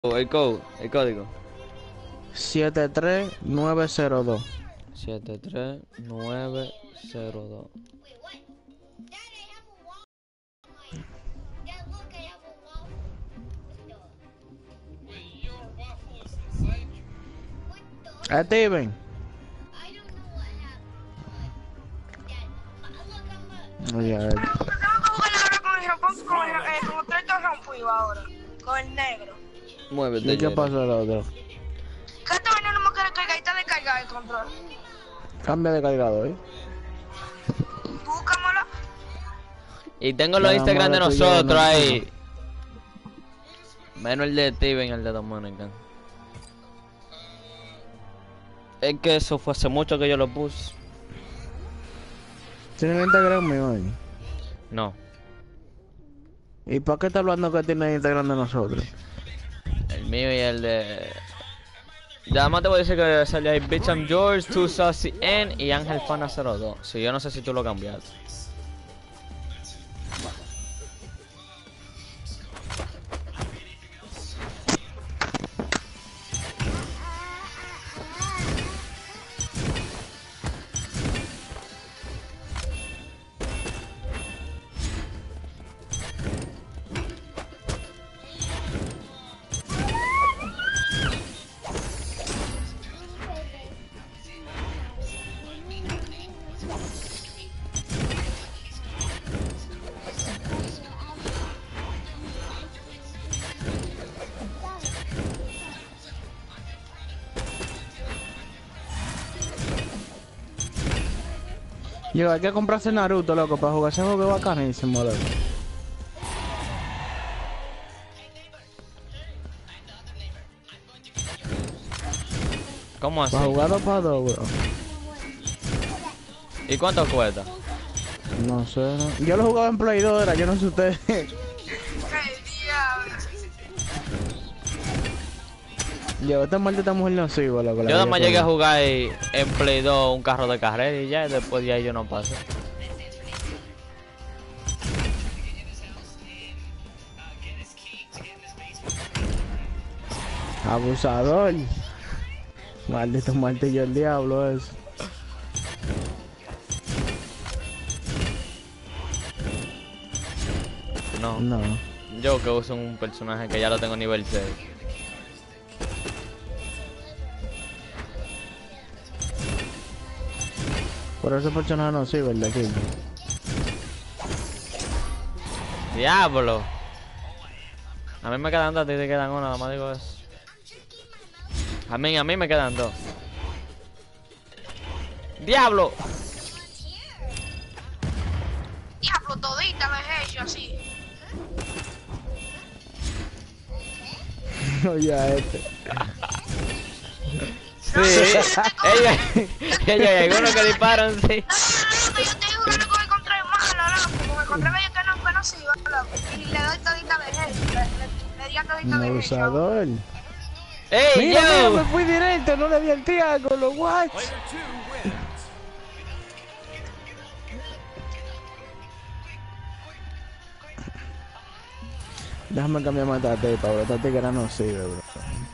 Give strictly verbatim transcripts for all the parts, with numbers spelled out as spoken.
El code, el código. siete tres nueve cero dos. siete tres nueve cero dos. Steven. Oye, a ver. Tengo que jugar ahora con el Japón, con el, eh, con tres que rompido ahora, con el negro. Muévete. ¿Y qué Jerry. pasó el otro? Que esta vaina no me quiere cargar y está descargado el control. Cambia de cargador, ¿eh? Búscamelo. Y tengo los La Instagram de mamá de tuyo nosotros no- ahí. Menos el de Steven, el de Dominican. Es que eso fue hace mucho que yo lo puse. ¿Tiene el Instagram mío ahí? No. ¿Y para qué está hablando que tiene el Instagram de nosotros? El mío y el de... Ya más te voy a decir que salió ahí Bitch I'm George, Too Saucy N y Ángel Fana cero dos. Si yo no sé si tú lo cambiaste. Yo, hay que comprarse Naruto, loco, para jugar ese juego bacanísimo, loco. ¿Cómo así? Para jugar dos para dos, bro. ¿Y cuánto cuesta? No sé, no. Yo lo jugaba en Play dos, era, yo no sé ustedes. ¡Qué diablo! Yo, esta maldita mujer no sigo, loco. la Yo nada vida más llegué a toda. jugar en en Play dos un carro de carrera y ya, y después de ahí yo no pasé. Abusador. Maldito martillo el diablo eso. No. No. Yo que uso un personaje que ya lo tengo nivel seis. Por ese personaje no sirve el de aquí. ¡Diablo! A mí me quedan dos, a ti te quedan uno, nada más digo eso. A mí, a mí me quedan dos. ¡Diablo! Diablo, todita la he hecho así. Oye, a este. Sí, ella, ella hay algunos que disparan, sí. No, no, no, no, yo estoy jugando con el control malo, loco. Con el control yo que no conocido, loco. Y le doy todita de hecho. Le, le, le di a todita Un de hecho. abusador. ¡Ey, Mira, mira, me yo! fui directo, no le di el triángulo, what? Déjame cambiarme esta tipa, bro. Esta tigre no sirve, bro.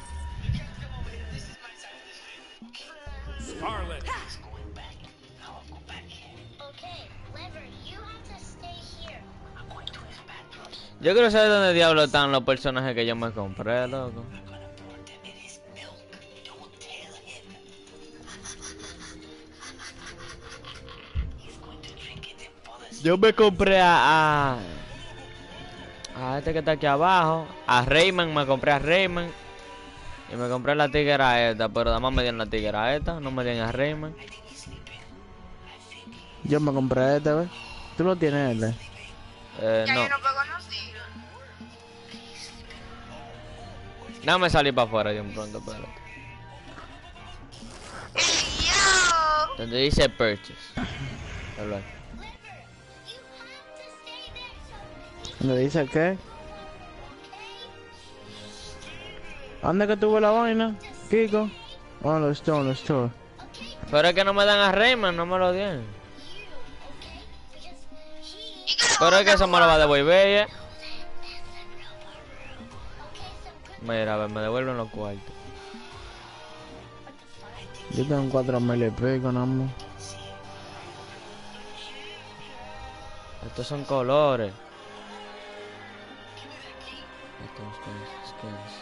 Yo quiero saber dónde diablo están los personajes que yo me compré, loco. Yo me compré a, a... a este que está aquí abajo. A Rayman, me compré a Rayman. Y me compré la tiguera esta, pero nada más me dieron la tiguera esta, no me dieron a Rayman. Yo me compré este, ¿ves? Tú lo tienes, este. Eh, Ya no. yo no puedo conocido. No me salí para afuera yo un pronto, pero... ¡Ey, yo! Donde dice purchase. Habla. ¿Me dice qué? ¿Dónde que tuvo la vaina, Kiko? Oh, los store, los store. Pero es que no me dan a Rayman, no me lo dieron. Pero es que eso me lo va a devolver, ¿eh? Mira, a ver, me devuelven los cuartos. Yo tengo cuatro mil y pico, nada más. Estos son colores. Estos skins, skins.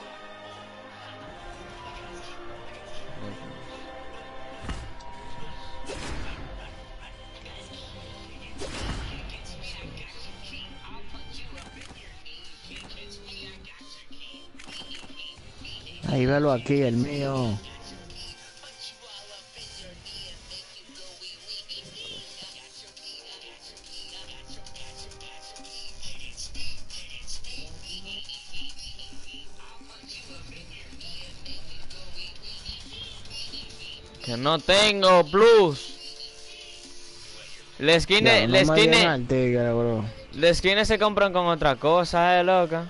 Ahí velo aquí, el mío. Que no tengo plus. Les skins, les skins, tigre, bro. les skins se compran con otra cosa, eh, loca.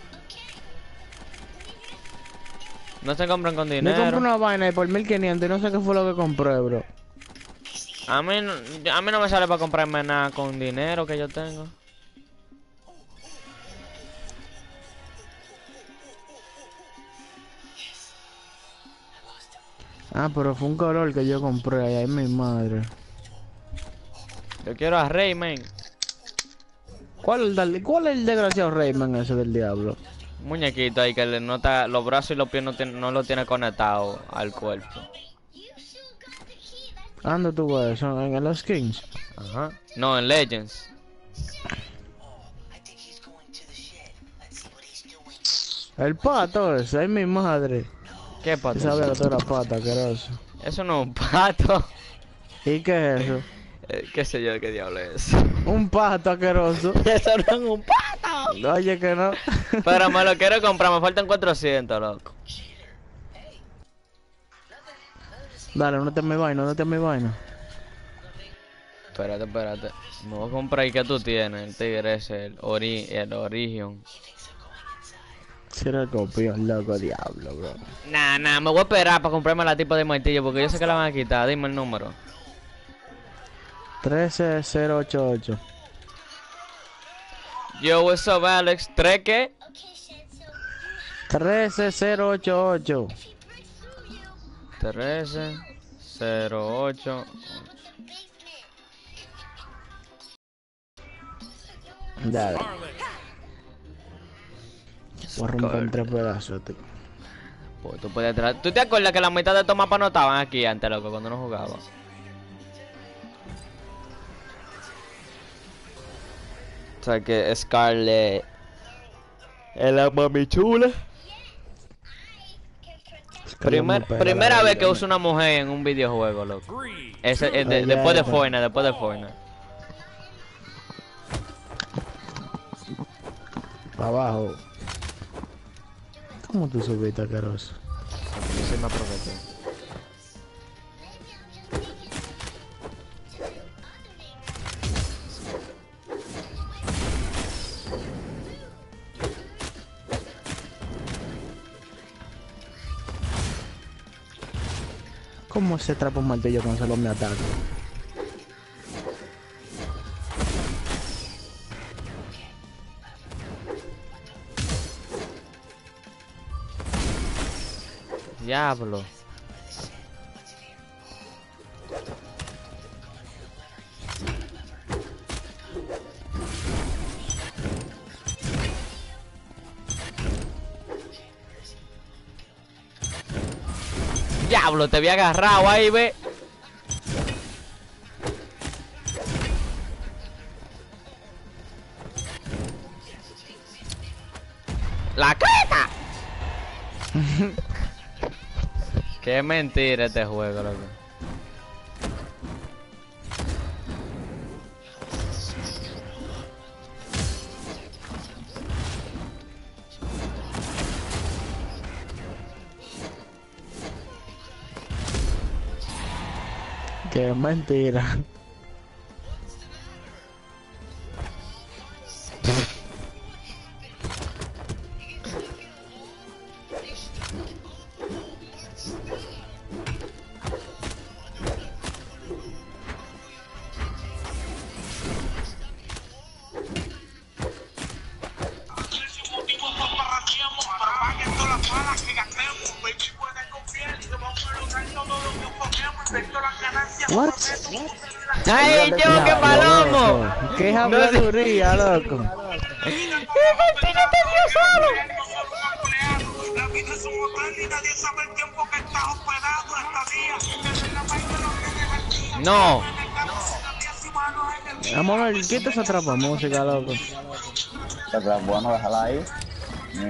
No se compran con Yo dinero. compré una vaina por mil quinientos y no sé qué fue lo que compré, bro. A mí, no, a mí no me sale para comprarme nada con dinero que yo tengo. Ah, pero fue un color que yo compré, ahí es mi madre. Yo quiero a Rayman. ¿Cuál, es el- ¿Cuál es el desgraciado Rayman ese del diablo? Un muñequito ahí que le nota los brazos y los pies no, tiene, no lo tiene conectado al cuerpo. ¿Dónde tú ves eso? ¿En los skins? Ajá. No, en Legends. El pato ese, es mi madre. ¿Qué pato? Yo sabía que tú eras pata, asqueroso. Eso no es un pato. ¿Y qué es eso? Eh, ¿Qué sé yo qué diablo es? Un pato asqueroso. Eso no es un pato. Oye, que no. Pero me lo quiero comprar, me faltan cuatrocientos, loco. Dale, no te me vaina, no te me vaina. Espérate, espérate. Me voy a comprar. ¿Y qué tú tienes? El tigre ese, el, ori el Origion. Si era el copión, loco, diablo, bro. Nah, nah, me voy a esperar para comprarme la tipo de martillo porque yo sé que la van a quitar. Dime el número. trece cero ocho ocho. Yo, what's up, Alex? ¿Tres qué? trece cero ocho ocho. trece cero ocho. Dale. Voy a romper en tres pedazos, tío. Pues tú puedes traer. ¿Tú te acuerdas que la mitad de estos mapas no estaban aquí antes, loco, cuando no jugaba? O sea que Scarlet es la mami chula. Primer, primera vez que uso una mujer en un videojuego, loco. Ese, eh, de, después de Fortnite, después de Fortnite. Para abajo. ¿Cómo tú subiste, asqueroso? Yo sí me aproveché. ¿Cómo se trapa un martillo cuando solo me ataca? Diablo. Diablo, te había agarrado ahí, ve. ¡La creta! Qué mentira este juego, loco. Qué mentira. Pero vaya todas las balas que What? ¡Ay, yo, qué palomo! ¿Qué No sé. habladuría, loco? La vida es un hotel y nadie sabe el tiempo que estás hospedado esta día. No. Vamos a ver, quita esa trapa música, loco. Pero bueno, déjala ahí. ¿Eh?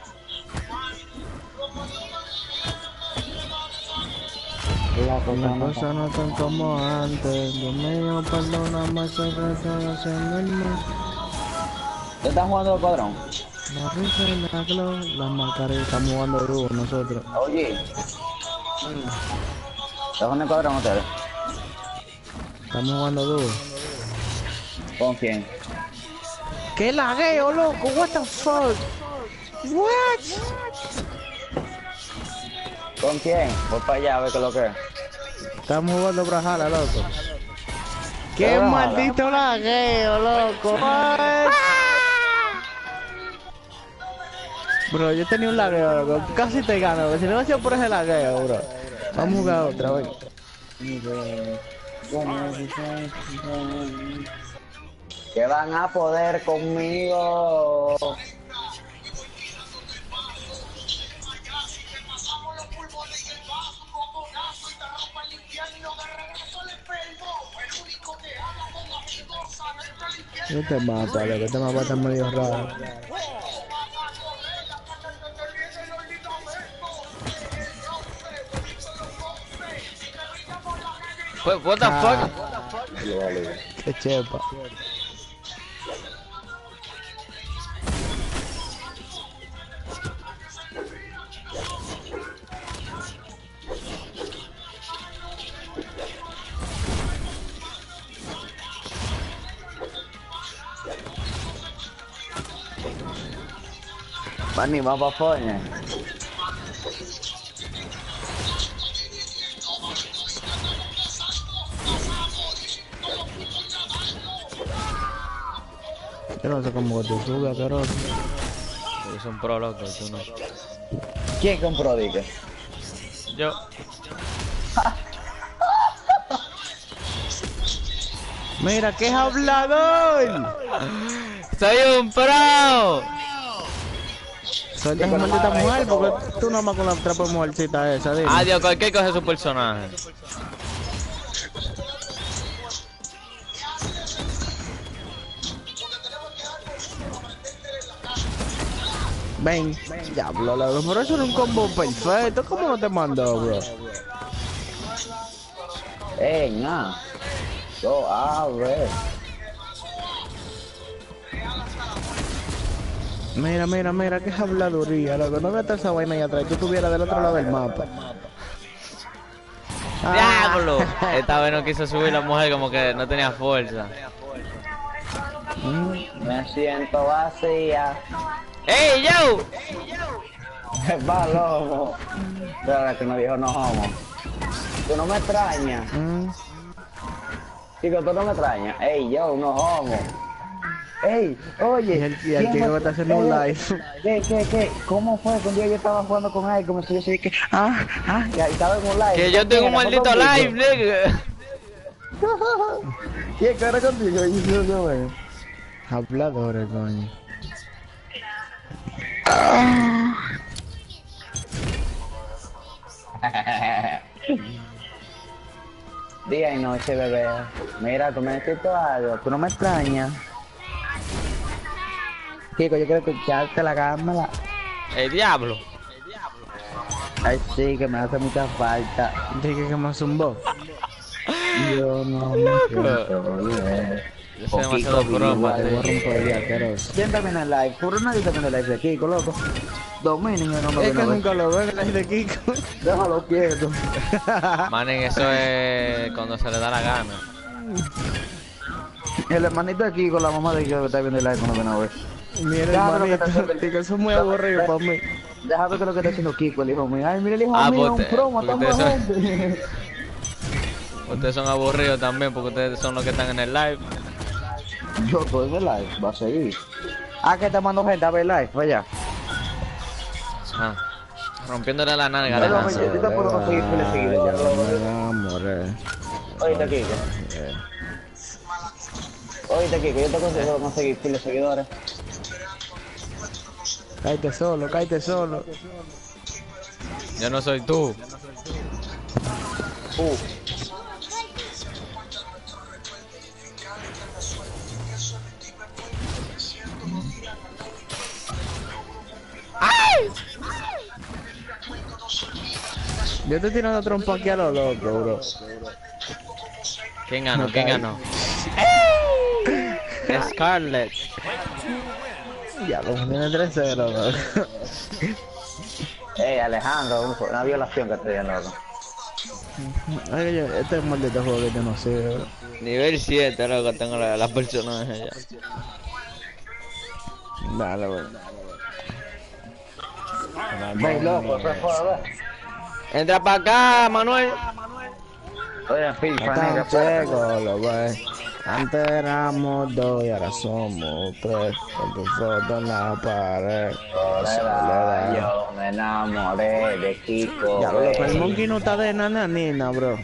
La cosa Las no cosas no son como antes. Dios mío, perdóname, se estoy haciendo el mal. ¿Te estás jugando el cuadrón? La risa y la glow, las mascarillas, estamos jugando dúo nosotros. Oye. ¿Estás jugando el cuadrón ustedes? Estamos jugando dúo. ¿Con quién? ¡Qué lagueo, loco! What the fuck? What? ¿Con quién? Voy para allá a ver qué es lo que es. Estamos jugando Brawlhalla, loco. ¡Qué Brawlhalla. maldito lagueo, loco! What? Bro, yo tenía un lagueo, loco. Casi te gano, bro. Si no ha sido por ese lagueo, bro. Vamos a jugar otra vez. Que van a poder conmigo. Yo te mato, loco. Este mapa está medio raro. What, what the Ah. fuck? Qué chepa. Mani, va pa' foña. Yo no sé cómo te sube, pero... Porque son pro, loco, tú no. ¿Quién compró dique? Yo. Mira, que es hablador. ¡Soy un pro! Suelta esa maldita mujer, porque tú nomás con la trapa de mujercita esa, dime. Adiós, cualquier cosa es su personaje. Ven, diablo, loco, pero eso era un combo perfecto. ¿Cómo no te mandó, bro? Eh, nada. Yo, a ver. Mira, mira, mira, que es habladuría, loco. No veas esa vaina ahí atrás. Tú estuvieras del otro lado del mapa. Ah. ¡Diablo! Esta vez no quiso subir la mujer, como que no tenía fuerza. Me siento vacía. ¡Ey, yo! Va loco. Pero que no dijo no homo. Tú no me extrañas. Mm. Chico, tú no me extrañas. Ey, yo, no homo. Ey, oye. Y el, y el ¿quién chico me- que está haciendo un eh, live. ¿Qué, qué, qué? ¿Cómo fue que un día yo estaba jugando con él? Como si yo sé que. Ah, ah, y ahí estaba en un live. Que yo tengo un maldito live, nigga. ¿Y el cara contigo? Y yo, yo, güey. Habladores, coño. Día y noche, bebé. Mira, tú me necesito algo. Tú no me extrañas. Chico, yo quiero escucharte la cámara. ¡El diablo! Ay, sí, que me hace mucha falta. Dije que me zumbó. Yo no me siento bien. Yo soy demasiado pro Te para voy a ti. romper el asqueroso. ¿Quién termina el live? Puro nadie termina el live de Kiko, loco. Dos mil niños no me Es que ven a ver. nunca lo veo en el live de Kiko. Déjalo quieto. Manen, eso es cuando se le da la gana. El hermanito de Kiko, la mamá de Kiko que está viendo el live no me ven a ver. Mira, Déjame lo que te hermanito, hace- Kiko, eso es muy aburrido para mí. Déjame ver qué es lo que está haciendo Kiko, el hijo mío. Ay, mira el hijo Ah, mío, pues un te- pro, porque matando a ustedes gente. Ustedes son aburridos también porque ustedes son los que están en el live. Yo estoy en el live, va a seguir. Ah, que te mando gente a ver el live, vaya. Ah, rompiéndole la nalga. Pero, de oye, la- yo te puedo conseguir que le seguidores. Ya me enamoré. Oíste, Kiko. Oíste, Kiko, yo te consigo conseguir piles de seguidores. Cállate solo, cállate solo. Yo no soy tú. Uh. Yo estoy tirando trompa aquí a lo loco, bro. ¿Quién ganó? ¿Quién ganó? Scarlett. Ya, lo tiene tres cero, bro. Ey, Alejandro, una violación que estoy viendo, loco. Ay, yo, este es un maldito juego que yo no sé, bro. Nivel siete, loco, tengo la- las personajes ya. Dale, bro. Ey, loco, eso fue, a ver. Entra para acá, Manuel. Oye, FIFA, Acá nigga, un chico, lo ve. Antes éramos dos y ahora somos tres. Con tu foto en la pared. Soledad, yo me enamoré de Kiko. Ya, loco, el ey. monkey no está de nananina, bro.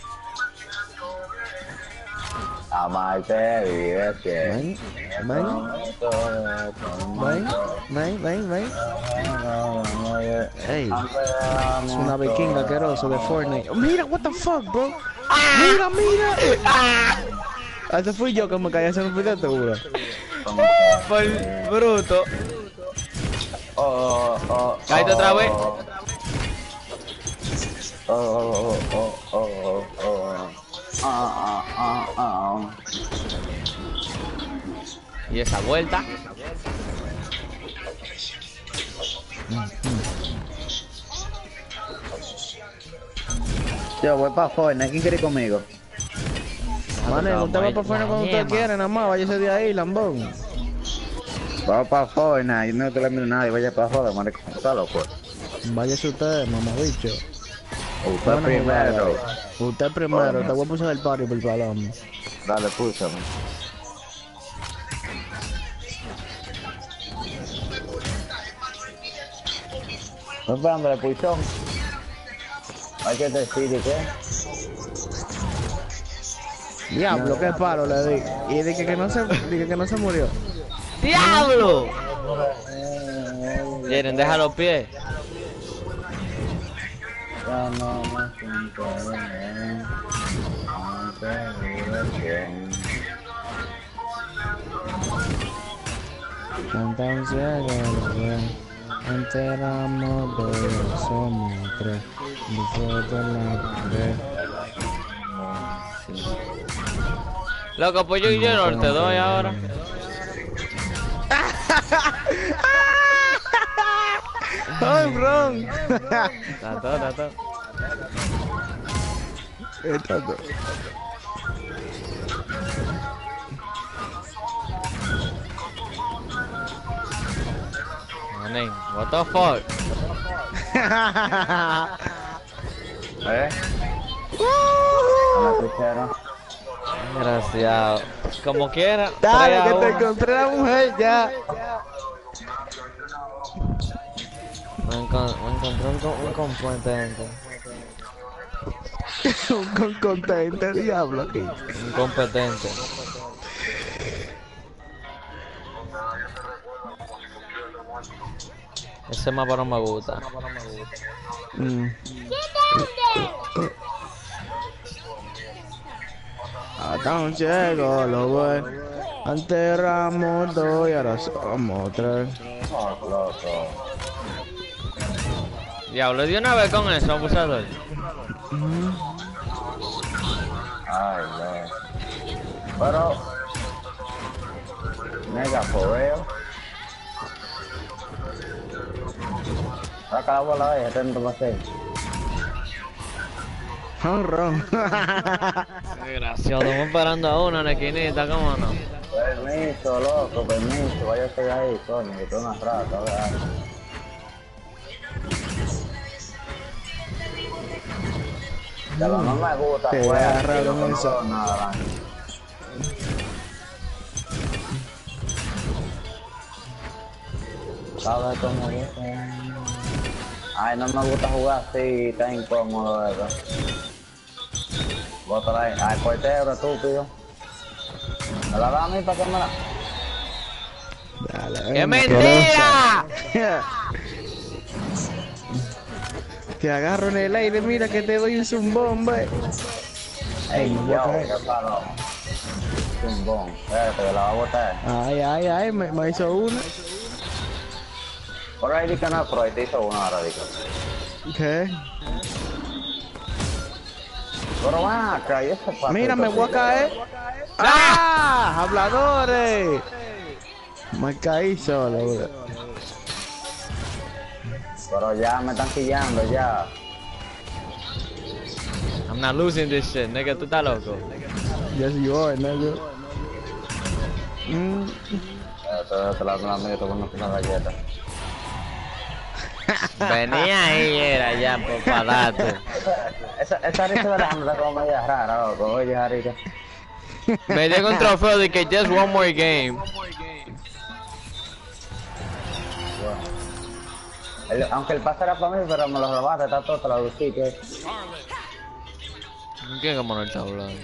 Amarte vive Ven, siempre. ven, ven, ven, ven, ven. Ey, es una vikinga asqueroso de Fortnite. Oh, mira, what the fuck, bro. Mira, mira. Ese fui yo que me caí hace un video, bro. Por bruto. Oh, oh, Cállate otra vez. Oh, oh, oh, oh, oh, oh. Ah, ah, ah, ah. Y esa vuelta. Yo voy para Fortnite, ¿quién quiere ir conmigo? Mané, usted va para Fortnite cuando usted quiera, nada más, váyase de ahí, lambón. Vamos para Fortnite, no te le miro a nadie, vaya para joder, marico, está loco. Váyase usted, mamabicho. Usted Buena primero. jugada. Usted primero, te voy a pulsar el party por el balón. Dale, púchame. No esperando el pulsón. Hay que decir qué. Diablo, qué palo le di. Y dije que no se, dije que no se murió. ¡Diablo! Quieren, deja los pies. Ya no me siento bien. Aunque vive bien. Entonces, antes éramos dos, somos tres. Nosotros la pared. Loco, pues yo y yo no te doy ahora. ¡Ay, bro! Está todo, está todo. Está todo. Manín, what the fuck? ¿Eh? ¿Me escucharon? Desgraciado. Como quiera. Dale, tres a que te uno. encontré la mujer ya. Me, encon me encontré un, co- un competente. Un con contente, diablo aquí. Un competente. Ese mapa no me gusta. Mm. Hasta un ciego lo voy. Antes éramos dos y ahora somos tres. Oh, loco. Diablo, de una vez con eso, abusador. Ay, no. Pero... Mega fobeo. Saca la bola ahí, atento para hacer. Ron. Desgraciado, estamos parando a uno en la esquinita, ¿cómo no? Permiso, loco, permiso, váyase de ahí, coño, que tú una rata, ¿verdad? Pero no me gusta Te jugar, agarra tío, con no eso. hago nada. ¿Sabes cómo es? Ay, no me gusta jugar así, tan incómodo, ¿verdad? Bótala ahí. Ay, portero, estúpido. ¿Me la da a mí para que me la...? Dale, ¡Qué ven, mentira! Te agarro en el aire, mira que te doy un zumbón, ve. Ey, me voy a yo, caer. qué palo. Zumbón. Espérate, que la va a botar. Ay, ay, ay, me, me hizo una. Por ahí dice no, pero ahí te hizo una ahora, dice. ¿Qué? Pero van acá, y ese pato. Mira, me voy a caer. ¡Ah! ¡Habladores! Me caí solo, bro. Pero ya me están quillando, ya. I'm not losing this shit, nigga, tú estás loco. Yes, you are, nigga. Mm. Te la una amiga, te pongo una galleta. Venía ahí, era ya, por palato. Esa, esa risa de la hambre como media rara, loco. Oye, Jarita. Me llega un trofeo de que just one more game. El, aunque el pase era para mí, pero me lo robaste, está todo, te lo lucí, que... ¿Quién como no está hablando?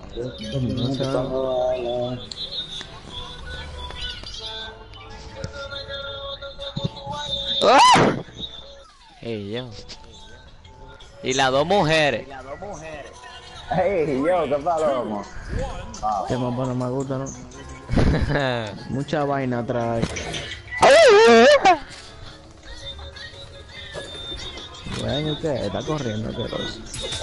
¡Ah! Ey, yo. Y las dos mujeres. Ey, yo, qué palomo. Ah, Qué mamá no me gusta, ¿no? Mucha vaina trae. Bueno, ¿qué? Está corriendo, qué cosa.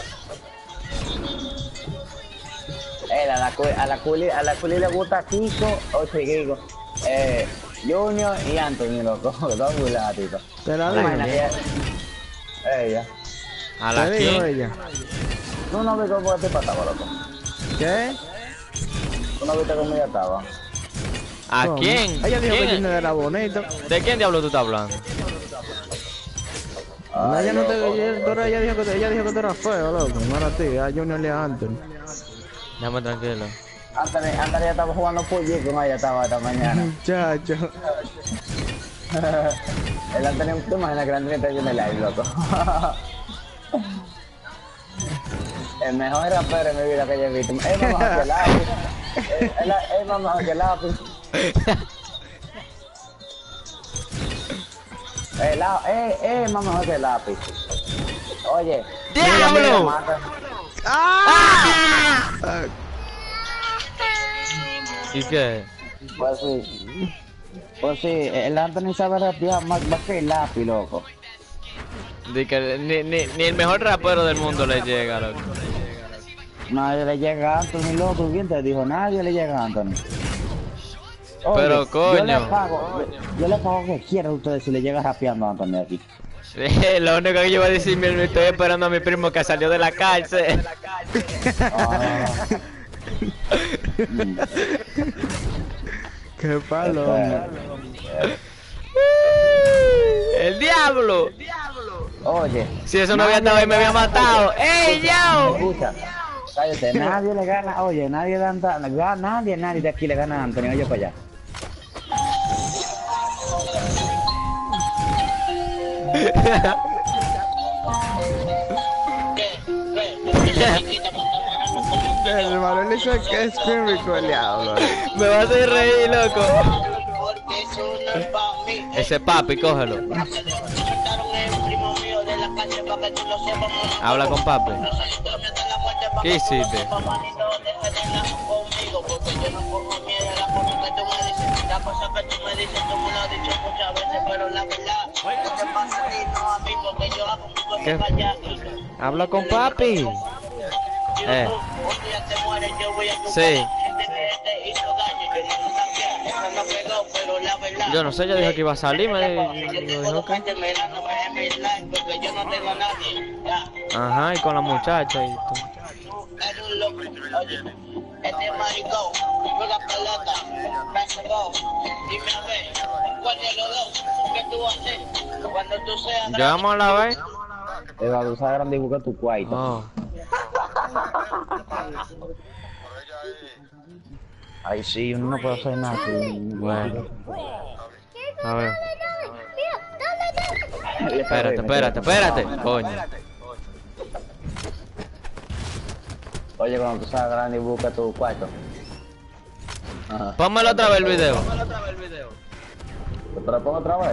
Ey, a la, cu- a la culi, a la culi le gusta Kiko o Chiquico. Eh, Junior y Anthony, loco. Dos mulatitos. Te la Una vaina digo. que- Ella. ¿A la Te digo quién? ella. ¿Tú no viste cómo este pasaba, loco? ¿Qué? ¿Tú no viste cómo ella estaba? ¿A ¿Cómo? quién? Ella dijo que ¿Quién? Junior era bonito. ¿De quién diablo tú estás hablando? No, Ay, ella no te. loco, Ella, tú eras- ella dijo que te, ella dijo que tú eras feo, loco. No era a ti, a Junior le a Anthony. Déjame tranquilo. Anthony, Anthony ya estaba jugando Puyi con ella estaba esta mañana. Muchacho. El Anthony, ¿tú imaginas que el Anthony está yendo el live, loco? El mejor rapero en mi vida que yo he visto. Es más mejor que el lápiz. Es, es la- es más mejor que el lápiz. El la- eh, eh, es más mejor que el lápiz. Oye. ¡Diablo! mira, mira, mata. ¡Ah! ¿Y qué? Pues sí. Pues sí, el Anthony sabe rapear más, más que el lápiz, loco. De que ni, ni, ni el mejor rapero del mundo le llega, loco. Nadie le llega a Anthony, loco. ¿Quién te dijo? Nadie le llega a Anthony. Oye, Pero, Yo le coño. pago, yo le pago que quiera a ustedes si le llega rapeando a Anthony aquí. Sí, lo único que yo voy a decir, mi- estoy esperando a mi primo que salió de la cárcel. Ah, mm, ¡Qué palo! este, ¡El diablo! Oye. Si eso no había estado ahí, me había matado. ¡Ey, yo! Escucha, cállate, nadie le gana, oye, nadie, dan, dan- nadie, nadie de aquí le gana a Anthony, oye para allá. El Manuel hizo que screen record, diablo. Me va a hacer reír, loco. Ese papi, cógelo. Habla con papi. ¿Qué hiciste? ¿Qué? Habla con papi. Eh. Sí. Yo no sé, ella dijo que iba a salir, me dijo que. Ajá, y con la muchacha y todo. Este maricón, juega pelota, basketball. Dime a ver, ¿cuál de los dos? ¿Qué tú vas a hacer? Cuando tú seas ¿Ya vamos a la vez? Eva, tú sabes grande y busca tu cuarto. Oh. Ay, sí, uno no puede hacer nada. Sí. Bueno. A ver. Espérate, espérate, espérate. Coño. Oye, cuando tú seas grande y busca tu cuarto. Ajá. Pónmelo otra vez el video. ¿Te lo pongo otra vez?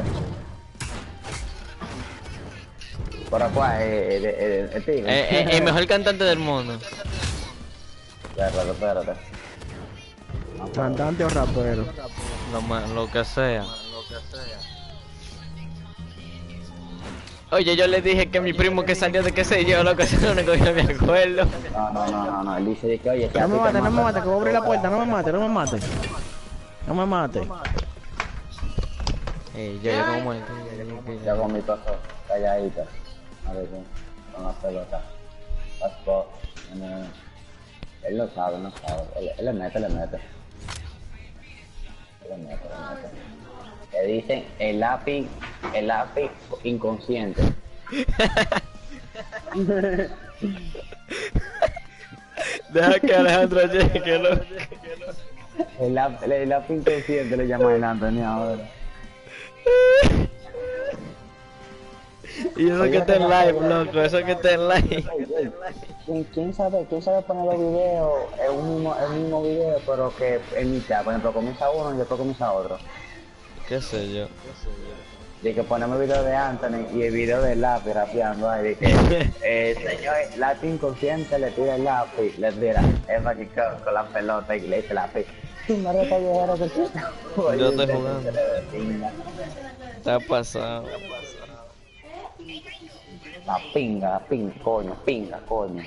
¿Para cuál? ¿El, el, el, el tigre? Eh, eh, el mejor cantante del mundo. Espérate, espérate. Cantante o rapero. Lo, ma- lo que sea. Oye, yo le dije que mi primo que salió de qué sé yo, loco, eso es lo único que yo me acuerdo. No, no, no, no, no. Él dice que, oye, que a No ti me te mate, no me matan. mate, que voy a abrir la puerta, no me mate, no me mate. No me mate. Ey, yo, yo como Ya con mi paso calladita. A ver, con la pelota. Pasó. Él lo sabe, no sabe. Él, él le mete, le mete. Él le mete, le mete. Le dicen el lápiz, el lápiz inconsciente. Deja que Alejandro llegue, loco. El lápiz, el lápiz inconsciente le llama el Antonio ahora. Y eso que está en live, loco, eso que está en live. Ey, ey, ¿Quién, quién sabe, quién sabe poner los videos en un mismo, el mismo video, pero que en mitad, por ejemplo, comienza uno y después comienza otro? Qué sé yo. De que ponemos el video de Anthony y el video de lápiz rapeando ahí, de que eh, señor lápiz inconsciente le tira el lápiz, le tira el mágico con la pelota y le dice lápiz. Tú me retas llegar a que Yo estoy jugando. Está pasado. La pinga, la pinga, coño, pinga, coño.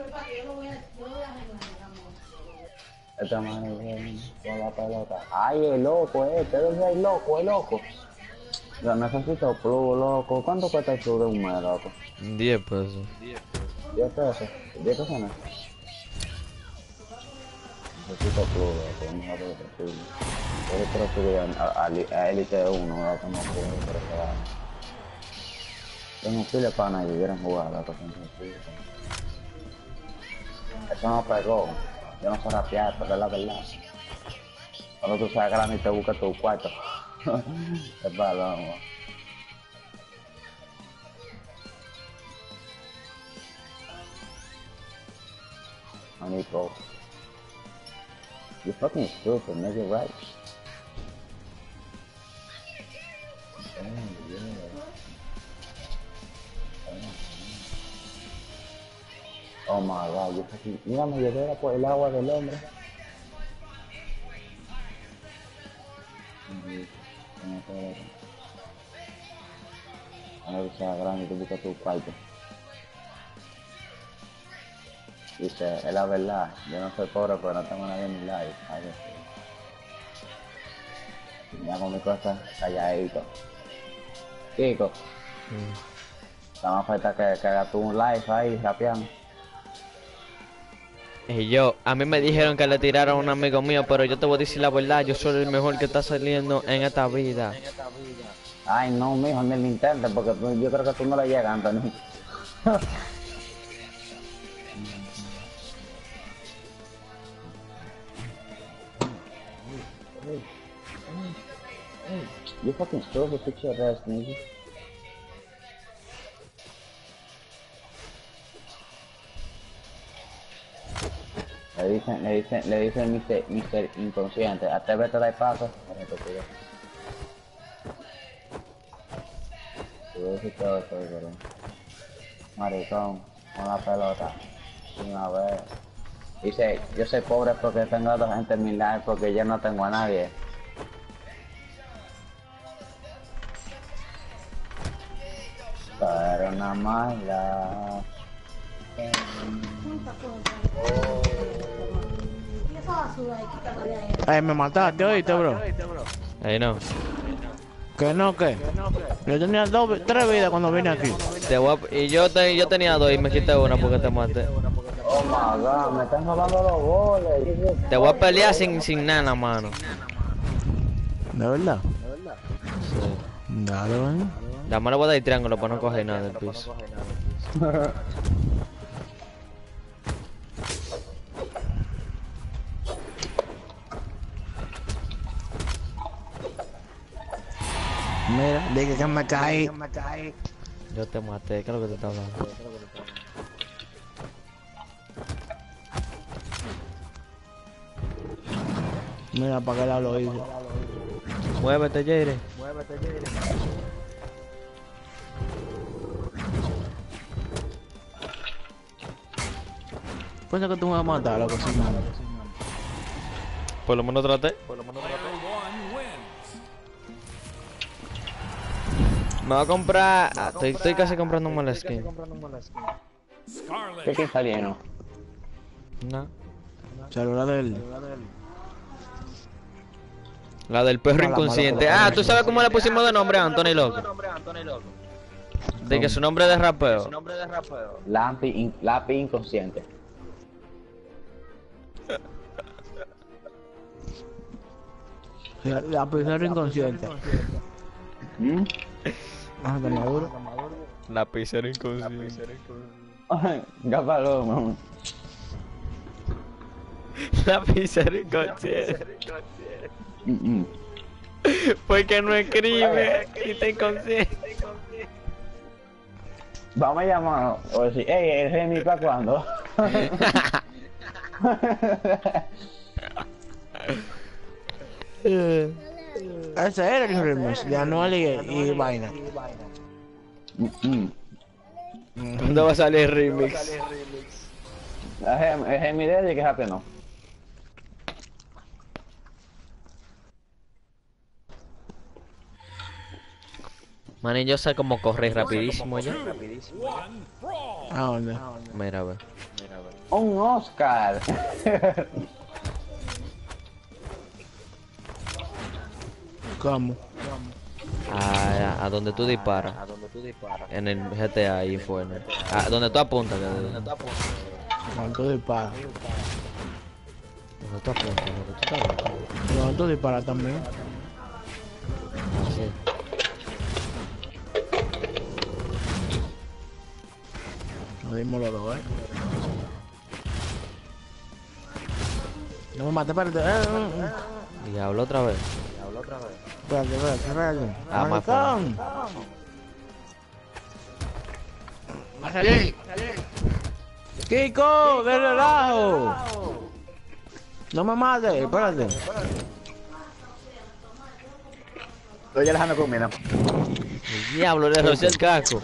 Esta mano con la pelota. Ay, el loco, eh, este es el loco, el loco. Yo necesito plug, loco. ¿Cuánto cuesta el plug de un mes, loco? diez pesos. ¿diez pesos? ¿diez pesos no? Necesito plug, loco, no lo posible. Yo quiero subir a, a, a Elite uno, loco, no puedo, pero se va. Tengo pile pana y quieren jugar, loco, tengo pile pana. Eso no pegó. Yo no sé rapear, pero es la verdad. Cuando tú seas grande y te buscas tu cuarto. Es balón. Manico. You fucking stupid, make it right. Oh, yeah. Oh my god, yo fucking... Mira, me llevé por el agua del hombre. Ahora que sea grande, tú buscas tu cuarto. Dice, es la verdad, yo no soy pobre, pero no tengo nadie en mi live. Ay, sí. Ya con mi cosa calladito. Kiko, Mm. nada más falta que, que hagas tú un live ahí, rapeando. Y yo, a mí me dijeron que le tiraron a un amigo mío, pero yo te voy a decir la verdad, yo soy el mejor que está saliendo en esta vida. Ay, no, mijo, ni lo intentes, porque tú- yo creo que tú no le llegas, Anthony. You fucking stupid, fix your ass, nigga. Le dicen, le dicen, le dicen mister, mister Inconsciente, atrévete a dar paso. Yo decir todo eso, pero... Maricón, con la pelota, una vez. Dice, yo soy pobre porque tengo a dos gente en mi live, porque yo no tengo a nadie. Pero una mala. Ay, me mataste, oíste, bro. Ahí no. ¿Que no, qué? Yo tenía dos, tres vidas cuando vine aquí. Te voy a- y yo, te, yo tenía dos y me quité una porque te maté. Oh my god, me están robando los goles. Te voy a pelear sin, sin nada en la mano. ¿De verdad? Sí. Dale, ven. La mano voy a dar el triángulo para no coger nada del piso. Mira, dije que me caí. Yo te maté, ¿qué es lo que te está hablando? Mira, para qué lado lo hice. Muévete, Jere. Piensa que tú me vas a matar, loco, sin mano. Por lo menos traté. Me voy a comprar. ah, estoy, estoy casi comprando un mal skin. ¿Qué que está lleno? No. Celular del... La del perro No, la inconsciente. mala Ah, ¿tú sabes cómo le pusimos de nombre a Anthony Loco? De que su nombre de rapeo. Lápiz, in- lápiz inconsciente. La, la persona inconsciente. ¿Mm? Ah, de maduro. Lapicero inconsciente. Ay, Gafaloma. Lapicero inconsciente. Mm, mm. Porque no escribe y está inconsciente. Vamos a llamarlo o decir, hey, el Remy para cuándo. Ese era el remix de Anual y, y vaina. Mm, mm. ¿Dónde va a salir el remix? El Remy- el Remy de él y que rápido no. Man, y yo sé cómo correr rapidísimo ya. ¿A dónde? Mira, ve. Un Oscar. ¿Cómo? A, a donde tú disparas. En el G T A y fue. A donde tú apuntas. que- Donde Cuando tú disparas. tú apuntas. Donde tú estás loco. Cuando tú disparas también. Así. Lo dimos los dos, eh. No me mates, espérate. Eh, eh, eh. Diablo otra vez. Espérate, espérate, espérate. Ah, más Maricón. Va a salir. Kiko, de relajo. No me mates, espérate. Estoy alejando con mira. El diablo le rocié el casco.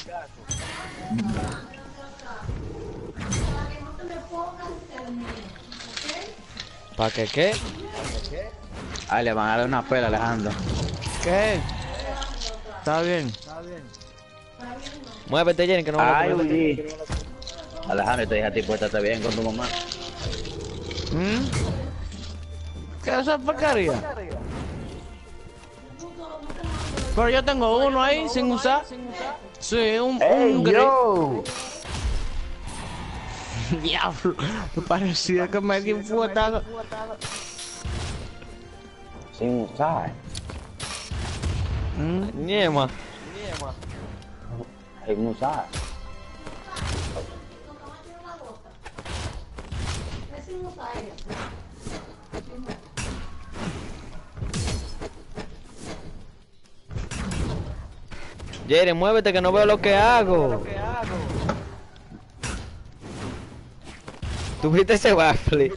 ¿Para qué qué? Ay, le van a dar una pela, Alejandro. ¿Qué? Está bien. Muévete, Jenny, que no va a Ay, comer. uy. Alejandro, te dije a ti, pues estate bien con tu mamá. ¿Mm? ¿Qué es esa porquería? Pero yo tengo uno ahí sin usar. Sí, un, ¡Ey, un gris. yo! Diablo, me parecía que me di un fuetazo. Sin usar. ¿Mm? Niema. Sin usar. Jerry, muévete que no veo lo que hago. ¿Tú viste ese waffle?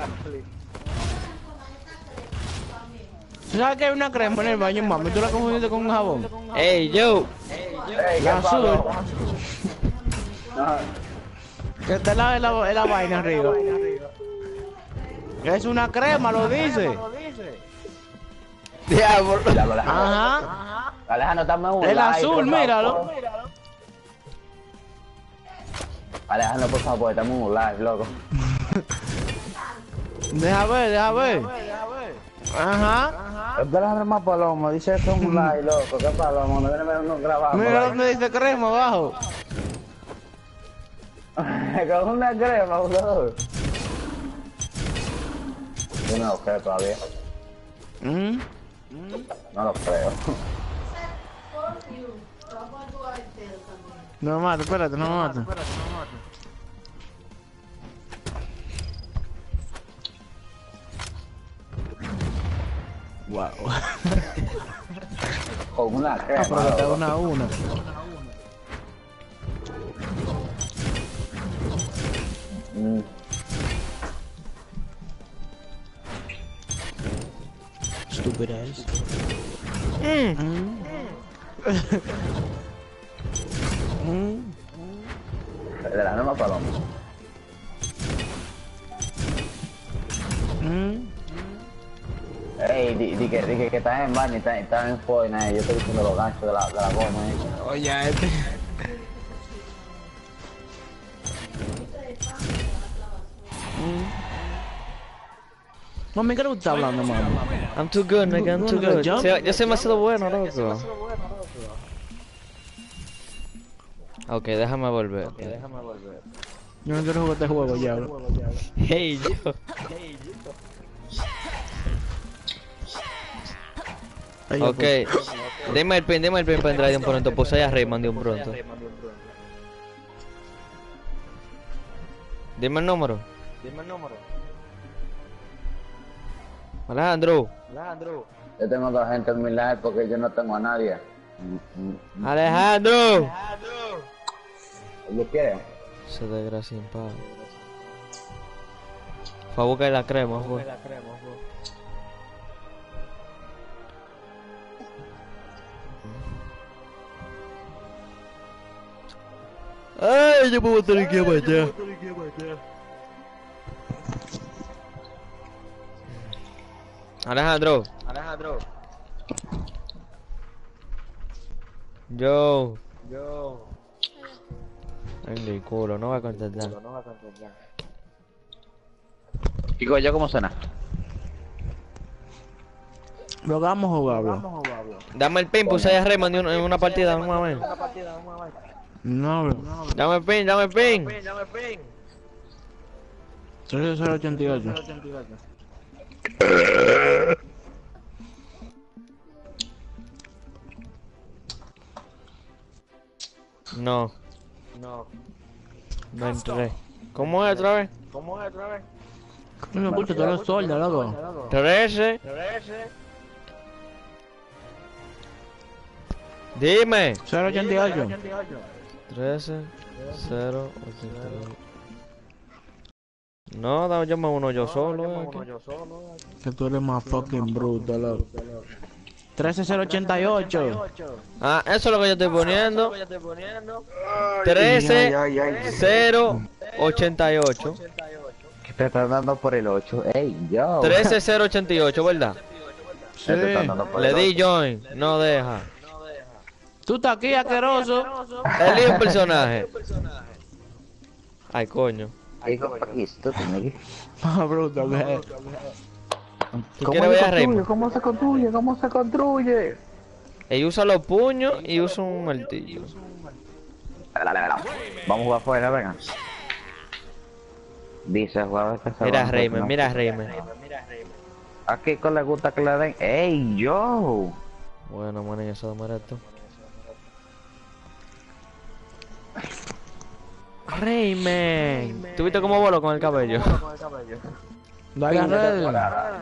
¿Tú sabes que hay una crema en el baño, mami? ¿Tú la confundiste con un jabón? Ey, yo. Ey, La ¿qué azul. pasó? No, Que está la, en la, en la vaina arriba. Es una crema, lo dice. Diablo. ya lo Alejandro. Ajá. Alejandro, dame un El like, azul, por favor. míralo. Alejandro, por favor, dame un like, loco. Deja ver, deja ver. Ajá. Espera, más palomo, dice eso un like, loco. ¿Qué palomo? No viene a ver grabando. Mira donde dice crema abajo. Con una crema, boludo. Yo no lo creo todavía. ¿Mm? No lo creo. No me mates, espérate, no me mates. Wow. Con una crema. Pero que te loco. una a una. Mm. stupid ass. Mm. Mm. Mm. De la norma paloma. Mm. Ey, di, di que, di que, que estás en baño y estás, estás en Fortnite. Yo estoy diciendo los ganchos de la, de la goma, eh. Oye, este. Mami, ¿qué le está hablando, mami? I'm too good, nigga, I'm too good. Jump. Sí, yo soy demasiado bueno, loco. Ok, déjame volver. Yo no quiero jugar este juego ya, bro. Hey, yo. Ay, Ok. pues. Dime el pin, dime el pin para entrar de un pronto. Pues allá Rayman de un pronto. Dime el número. Dime el número. Alejandro. Alejandro. Yo tengo dos gente en mi live porque yo no tengo a nadie. Alejandro. ¿Lo quieres? Se desgracia en paz. Fue a buscar la crema, fue. Ay, yo puedo tener que ir para allá. Alejandro. Alejandro. Yo. Yo. Venga, el culo, no va a contestar. No va a contestar. Chicos, ¿yo cómo suena? Lo que vamos a jugar, bro. Dame el pin, puse a Raymond en una, en una partida, vamos a ver. No, bro. Dame el pin, dame el pin. tres cero ochenta y ocho. No. No. No entré. ¿Cómo es otra vez? ¿Cómo es otra vez? No me escucho, tú eres sorda, loco. trece. Dime. cero ochenta y ocho. trece. cero ochenta y ocho. No, dame yo me uno yo solo. eh, aquí. Que tú eres más fucking bruto, loco. trece cero ochenta y ocho. Ah, eso es lo que yo estoy poniendo. trece cero ochenta y ocho. Que te están dando por el ocho. Ey, yo. trece cero ochenta y ocho, ¿verdad? Sí. Te están dando por Le el di ocho. join, no deja. Tú estás aquí, asqueroso. Elige un personaje. Ay, coño. Ay, aquí, estúpido, nigga. Más bruto que es. ¿Tú ¿Cómo quieres se ver a construye? Raymond? ¿Cómo se construye? ¿Cómo se construye? Ella usa los puños y usa un martillo. Dale, dale, dale. Vamos a jugar afuera, venga. Dice jugador que se Mira va a a Raymond, mira a Raymond. ¿A Kiko le gusta que le den? ¡Ey, yo! Bueno, man, eso de esto. Raymond. ¿Tú viste cómo voló con el cabello? Dale a red.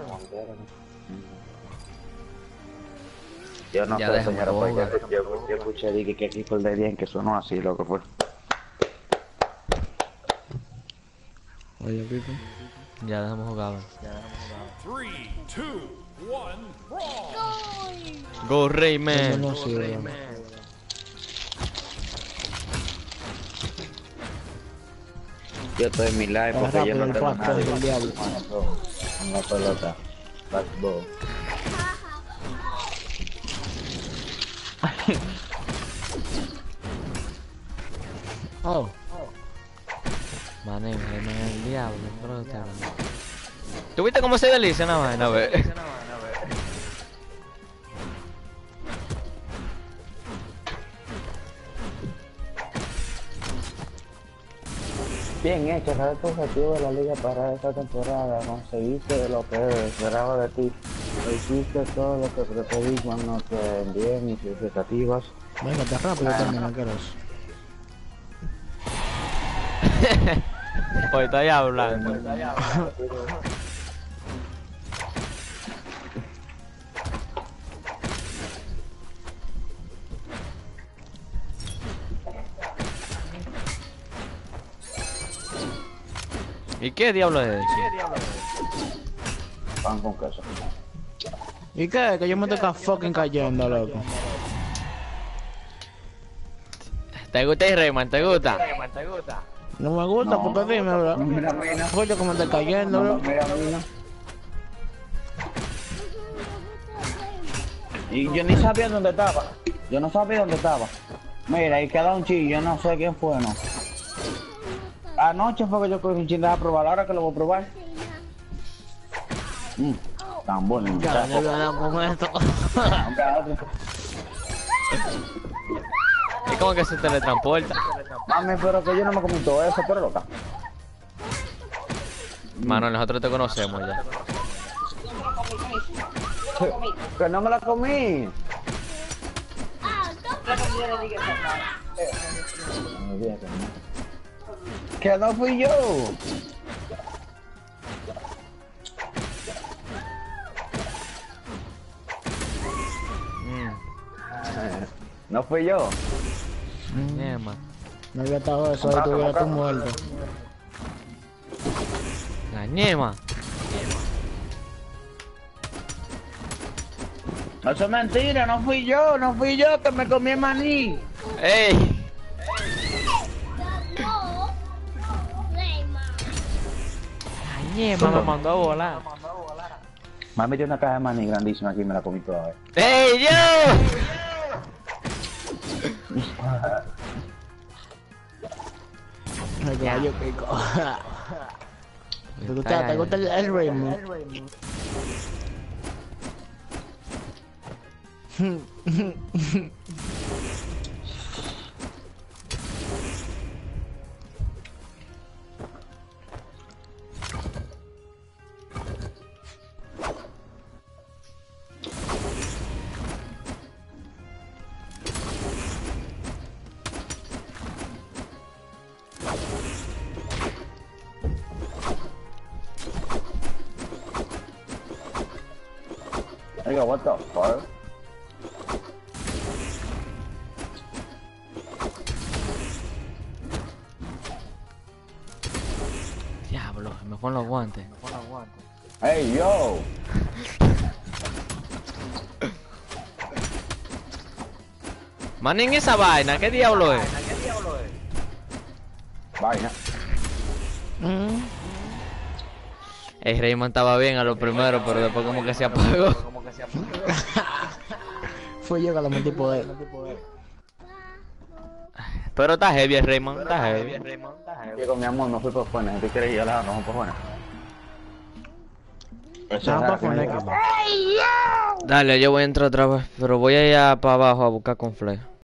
Yo no Ya sé, déjame señora, porque jugar. yo, yo, yo escuché dije, que Kiko el de bien que sonó así, lo que fue. Oye, Pico. Ya dejamos jugar. Three, two, one, brawl! Go Yo Raymond. no sé, bro. Yo estoy en mi live Está porque yo rápido no el tengo pasto nadie. del diablo. En la pelota. Fastball. Oh. Mané, Raymond es el diablo, bro. está hablando. ¿Tú viste cómo se desliza la vaina? A ver. Bien hecho, ¿sabes tu objetivo de la liga para esta temporada? Conseguiste lo que esperaba de ti. Hiciste todo lo que te pedí cuando te envié mis expectativas. Venga, está rápido también, asqueroso. Hoy estoy hablando. ¿Y qué diablo es eso? Pan con queso. ¿Y qué? Que yo me estoy fucking cayendo, loco. ¿Te gusta Rayman? ¿Te gusta? No me gusta, No. porque dime, bro. Mira, mira. Oye, que me estoy cayendo, No, bro. mira, mira. Y yo ni sabía dónde estaba. Yo no sabía dónde estaba. Mira, y queda un chillo, yo no sé quién fue, no. Anoche fue que yo cogí un chile a probar, ahora que lo voy a probar. Mm, tan bueno. Ya, muchacho. no voy a con esto. Hombre, otro. Es como que se teletransporta. Mami, pero que yo no me comí todo eso, pero loca. Mano, nosotros te conocemos ya. Que no me la comí. Que no fui yo. Mm. No fui yo. Ñema. No había estado eso, ahí tuviera tú muerto. La ñema. Eso es mentira, no fui yo, no fui yo que me comí el maní. ¡Ey! La ñema me mandó a volar. Me metió una caja de maní grandísima aquí y me la comí toda. ¡Ey, yo! El gallo pico. ¿Te gusta, ¿te gusta el, el Raymond? Oiga, what the fuck? Diablo, me pon los guantes. Hey, yo. Manen esa vaina, ¿qué diablo es? Vaina. Mm. El Rayman estaba bien a lo primero, pero después como que se apagó. Fui yo que lo metí poder. Pero está heavy el Rayman, está heavy. Diego, mi amor, no fui por fuera. ¿Tú quieres ir a la no por fuera? No, por fuera. Dale, yo voy a entrar otra vez, pero voy a ir para abajo a buscar con Flex.